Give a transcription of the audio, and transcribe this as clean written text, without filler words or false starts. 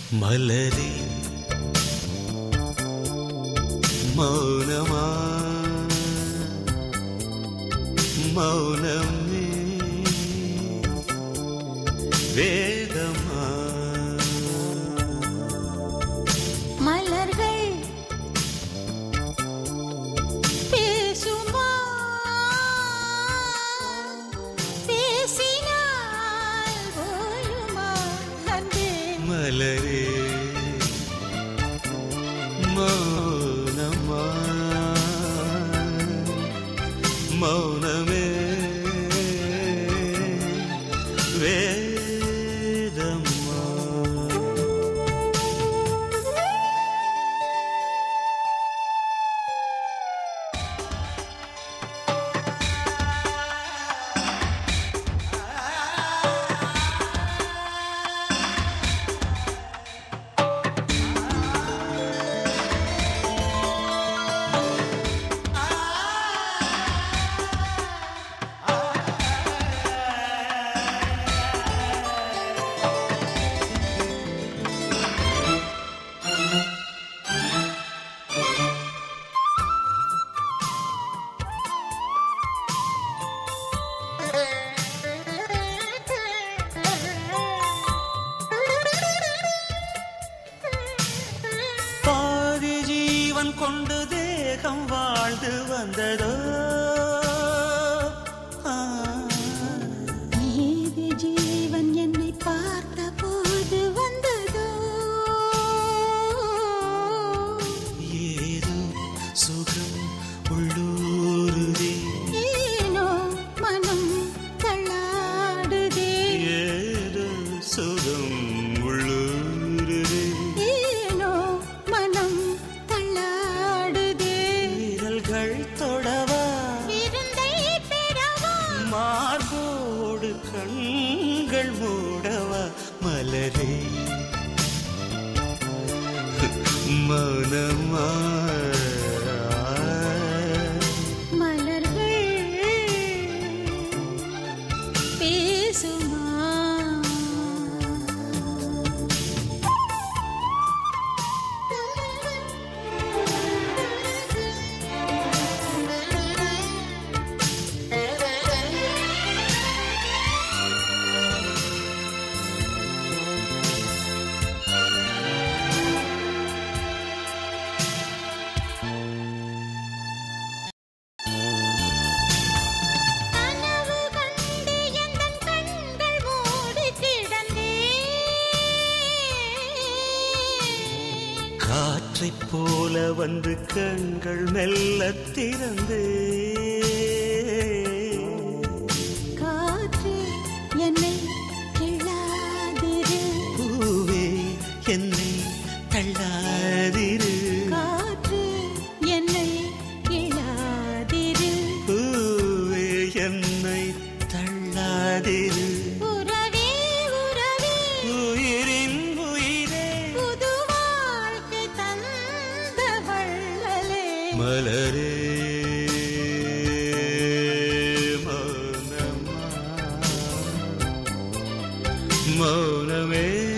மலரே மௌனமா மௌனமே வேதமா மலர்கள் பேசுமா பேசினால் போயுமா அன்பே மலரே மௌனமா மௌனமே வேதமா கொண்டு தேகம் வாழ்ந்து வந்ததோ நீதி ஜீவன் என்னை பார்த்த போது வந்ததோ ஏதோ சுகம் உள்ளூருதே ஏனோ மனம் தள்ளாடுதே ஏதோ சுகம் உள்ளூருதே ஏனோ மனம் தொடவா விருந்தை பெறவா மார்போடு கண்கள் மூடவா மலரே மௌனமா மலர்கள் பேசுமா காற்றைப் போல வந்து கண்கள் மெல்ல திறந்து காற்று என்னை கிள்ளாதிரு பூவே என்னை தள்ளாதிரு காற்று என்னை கிள்ளாதிரு பூவே என்னை தள்ளாதிரு உறவே உறவே உயிரின் உயிரே புது வாழ்க்கை தந்த வள்ளலே மலரே மௌனமா மௌனமே